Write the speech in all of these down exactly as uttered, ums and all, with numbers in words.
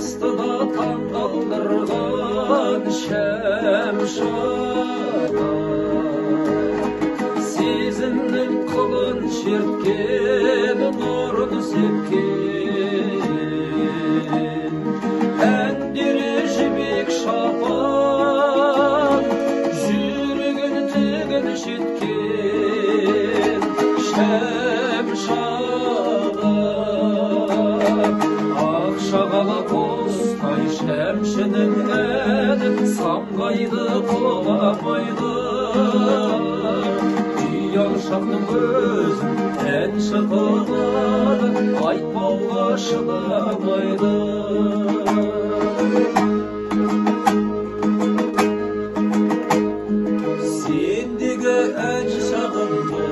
астына таңдалдырған шәмшаға сезімнің қылын шерткен нұрын сепкен әндері жібек шапан жүрегін тігін жеткен шәмшаға ақ шағала қостай шәмшінің әні самғайды құламайды Шақтың өзін ән шығылады, айтпауға шыдамайды. Сендегі ән шағынды,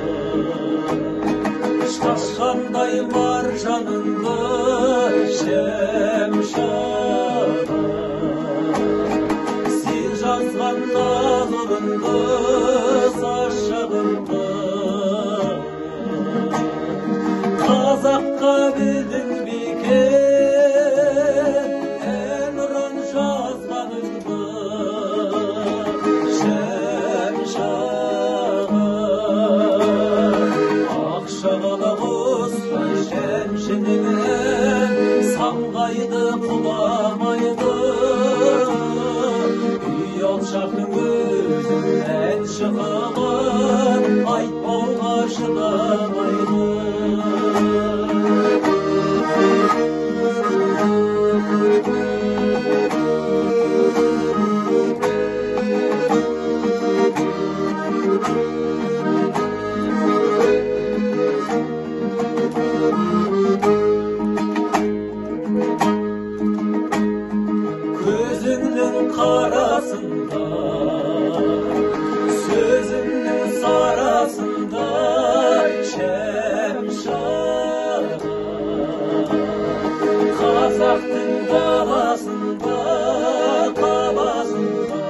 шашқандай бар жаныңды, шәмшаға. Сен жазған нағылыңды, сашағыңды, Қазаққа білдің бекен, әнұран жазғаныңды, шәмшаға. Ақ шағала қостай шәмшінің ән, самғайды құламайды. Ұялшақтың өзін ән шығылын, айтпауға шыдамайды. Көзіңнің қарасында, сөзіңнің сарасында, шәмшаға. Қазақтың даласында, қаласында,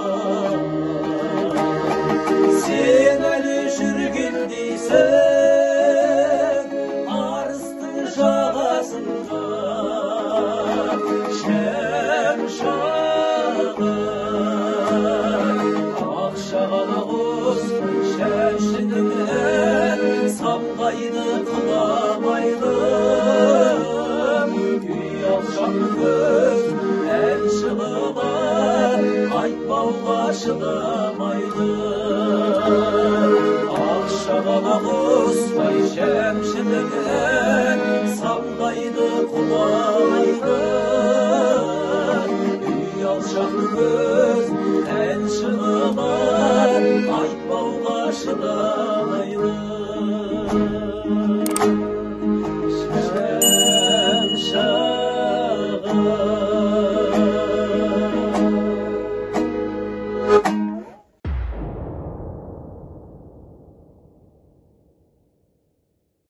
сен әлі жүргендейсің, арыстың жағасында, шәмшаға. Ақ шағала қостай шәмшінің ән, самғайды құламайды. Ұялшақтың өзін ән шығылын, айтпауға шыдамайды.